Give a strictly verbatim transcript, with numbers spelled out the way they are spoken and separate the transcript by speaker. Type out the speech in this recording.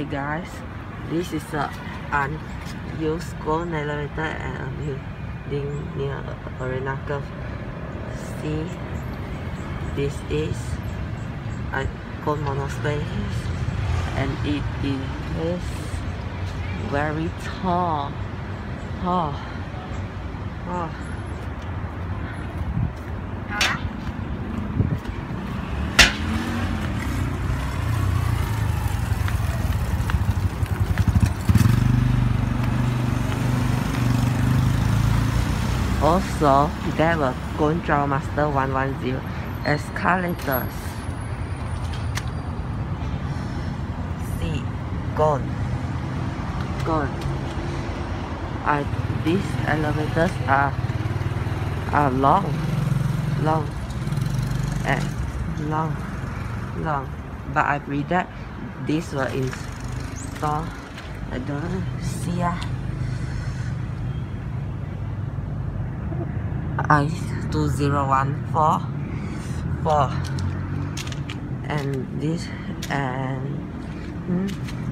Speaker 1: guys, this is a unused KONE elevator and a building near Arena Curve. See, this is a KONE Monospace and it is very tall. Oh, oh. Also, there were KONE TravelMaster one ten escalators. See, KONE. KONE. Uh, these elevators are are long, long, and long, long. But I read that these were installed. I don't see. Uh, I two zero one four four and this and hmm,